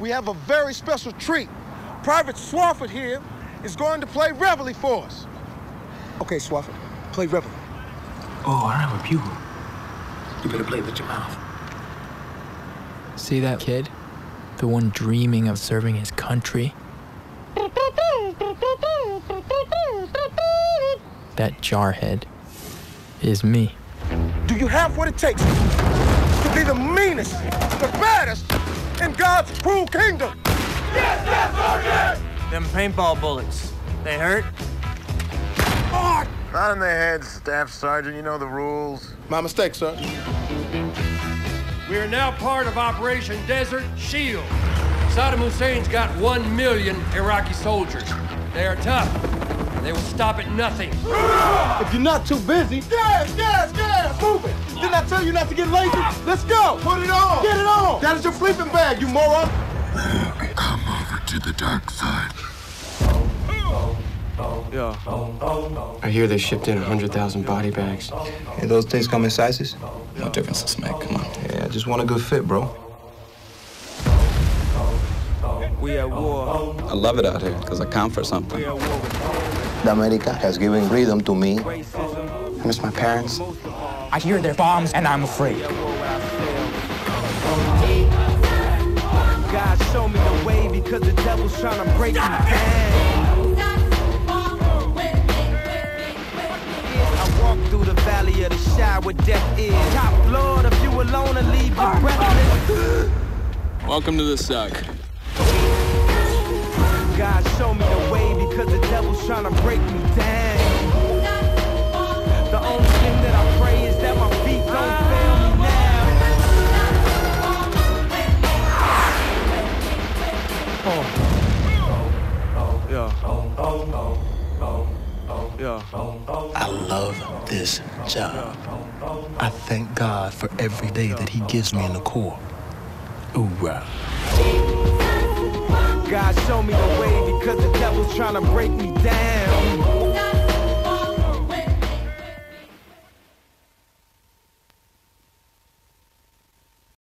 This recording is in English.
we have a very special treat. Private Swofford here is going to play reveille for us. Okay, Swofford, play reveille. Oh, I have a bugle. You better play with your mouth. See that kid? The one dreaming of serving his country? That jarhead is me. Do you have what it takes to be the meanest, the baddest in God's cruel kingdom? Yes, Staff Sergeant! Them paintball bullets, they hurt? Oh! Not in the head, Staff Sergeant. You know the rules. My mistake, sir. We are now part of Operation Desert Shield. Saddam Hussein's got 1 million Iraqi soldiers. They are tough. They will stop at nothing. If you're not too busy, gas, move it. Didn't I tell you not to get lazy? Let's go. Put it on. Get it on. That is your sleeping bag, you moron. Come over to the dark side. Yeah. I hear they shipped in 100,000 body bags. Hey, those things come in sizes? No differences, man. Come on. Yeah, I just want a good fit, bro. We at war. I love it out here because I count for something. We at war with America has given rhythm to me. I miss my parents. I hear their bombs and I'm afraid. God, show me the way because the devil's trying to break me down. I walk through the valley of the shadow where death is. Top Lord, if you alone and leave you breathless. Welcome to the suck. God, show me the way because the devil's trying to break me down. The only thing that I pray is that my feet don't fail me now. I love this job. I thank God for every day that he gives me in the Corps. Hoorah. God, show me the way because the devil's trying to break me down.